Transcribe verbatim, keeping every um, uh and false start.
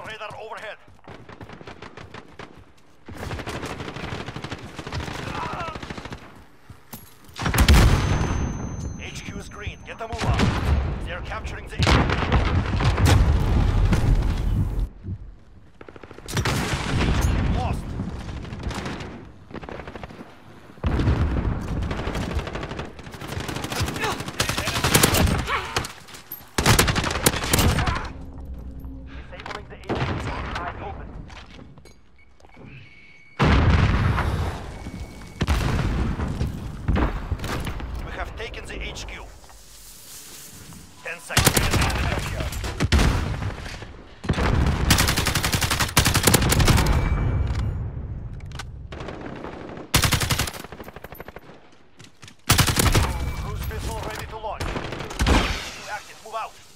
radar overhead. H Q is green. Get the move on. They're capturing the lost. Disabling the H Q. Eyes open. We have taken the H Q. Ten seconds. Cruise missile ready to launch. Active. Move out.